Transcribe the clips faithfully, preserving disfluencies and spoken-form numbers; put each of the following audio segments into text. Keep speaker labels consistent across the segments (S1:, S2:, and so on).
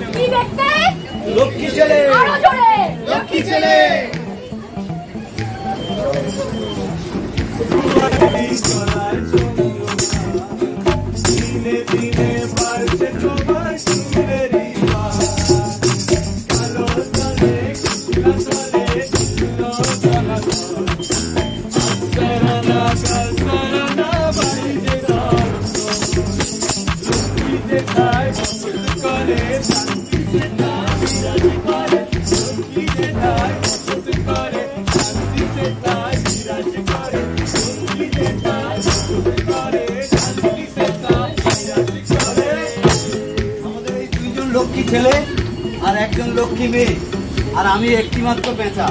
S1: কি দেখতে?
S2: লক্ষ্মী ছেলে।
S1: আরো জোরে।
S2: লক্ষ্মী ছেলে। লক্ষ্মী ছেলে আর একজন লক্ষ্মী মেয়ে আর আমি একটি মাত্র পেঁচা।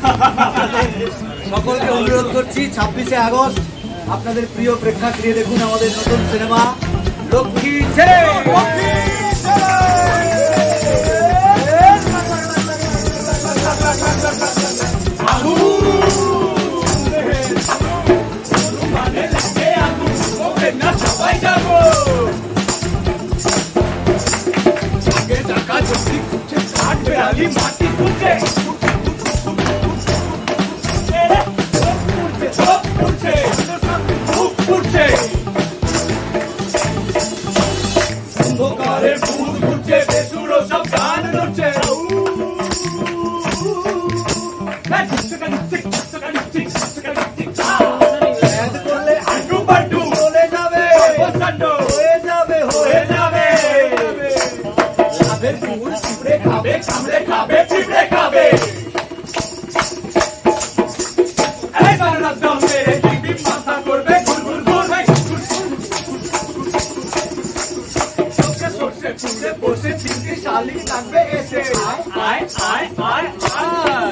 S2: সকলকে অনুরোধ করছি ছাব্বিশে আগস্ট আপনাদের প্রিয় প্রেক্ষাগৃহে দেখুন আমাদের নতুন সিনেমা লক্ষ্মী ছেলে। মাটি খুঁজছে অন্ধকারে ভূত ঘুরছে বেসুরো সব গান নড়ছে আন্টু পান্টু চলে যাবে হয়ে যাবে হয়ে যাবে লাভের ফুল চিপড়ে খাবে কামড়ে খাবে চিপড়ে খাবে এই বাংলা দমে টিভি মাথা করবে ঘুরঘুর ঘুরবে সবকে সরষে ফুলে বসে তিনটি শালি লাগবে এসে আয় আয় আয় আয়